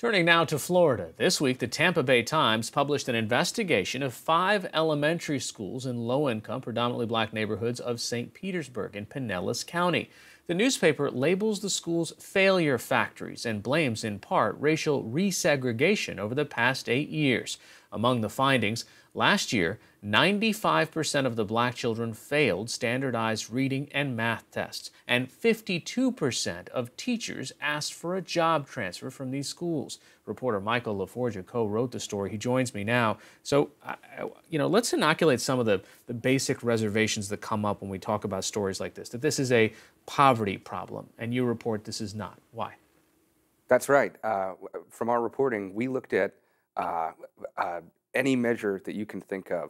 Turning now to Florida. This week, the Tampa Bay Times published an investigation of 5 elementary schools in low-income, predominantly black neighborhoods of St. Petersburg in Pinellas County. The newspaper labels the schools failure factories and blames in part racial re-segregation over the past 8 years. Among the findings, last year, 95% of the black children failed standardized reading and math tests, and 52% of teachers asked for a job transfer from these schools. Reporter Michael LaForgia co-wrote the story. He joins me now. So, let's inoculate some of the basic reservations that come up when we talk about stories like this, that this is a poverty problem, and you report this is not. Why? That's right. From our reporting, we looked at any measure that you can think of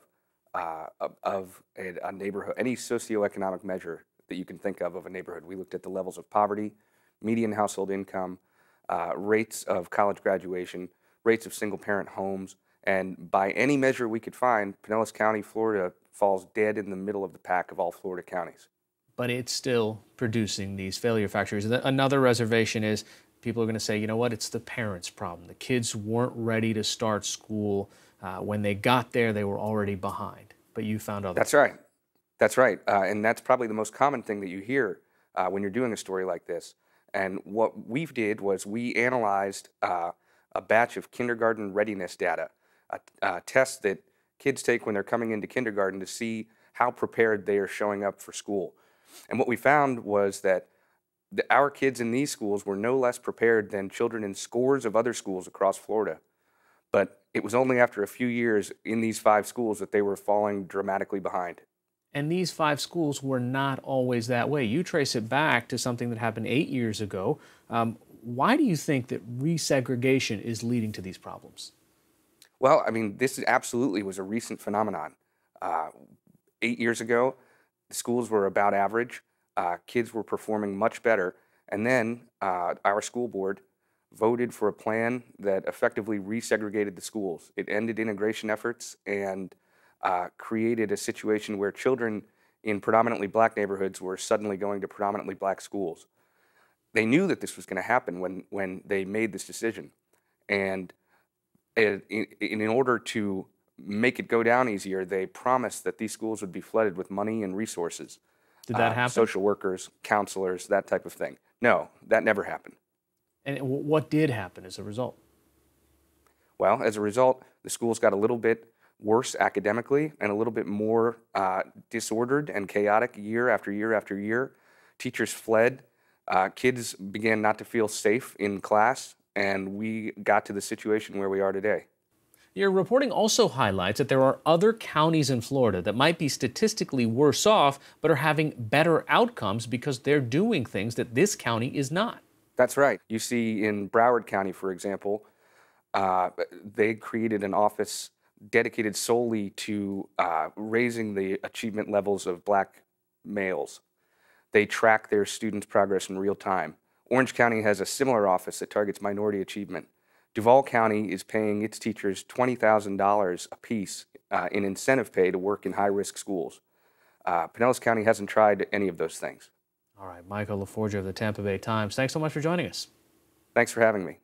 a neighborhood, any socioeconomic measure that you can think of a neighborhood. We looked at the levels of poverty, median household income, rates of college graduation, rates of single-parent homes, and by any measure we could find, Pinellas County, Florida, falls dead in the middle of the pack of all Florida counties. But it's still producing these failure factories. Another reservation is people are going to say, you know what, it's the parents' problem. The kids weren't ready to start school. When they got there, they were already behind. But you found other. That's right. That's right. And that's probably the most common thing that you hear when you're doing a story like this. And what we did was we analyzed a batch of kindergarten readiness data, a test that kids take when they're coming into kindergarten to see how prepared they are showing up for school. And what we found was that our kids in these schools were no less prepared than children in scores of other schools across Florida. But it was only after a few years in these 5 schools that they were falling dramatically behind. And these 5 schools were not always that way. You trace it back to something that happened 8 years ago. Why do you think that resegregation is leading to these problems? Well, I mean, this absolutely was a recent phenomenon. 8 years ago, the schools were about average. Kids were performing much better. And then our school board voted for a plan that effectively resegregated the schools. It ended integration efforts and created a situation where children in predominantly black neighborhoods were suddenly going to predominantly black schools. They knew that this was going to happen when they made this decision. And in order to make it go down easier, they promised that these schools would be flooded with money and resources. Did that happen? Social workers, counselors, that type of thing. No, that never happened. And what did happen as a result? Well, as a result, the schools got a little bit worse academically and a little bit more disordered and chaotic year after year after year. Teachers fled. Kids began not to feel safe in class, and we got to the situation where we are today. Your reporting also highlights that there are other counties in Florida that might be statistically worse off, but are having better outcomes because they're doing things that this county is not. That's right. You see in Broward County, for example, they created an office dedicated solely to raising the achievement levels of black males. They track their students' progress in real time. Orange County has a similar office that targets minority achievement. Duval County is paying its teachers $20,000 apiece in incentive pay to work in high-risk schools. Pinellas County hasn't tried any of those things. All right, Michael LaForgia of the Tampa Bay Times, thanks so much for joining us. Thanks for having me.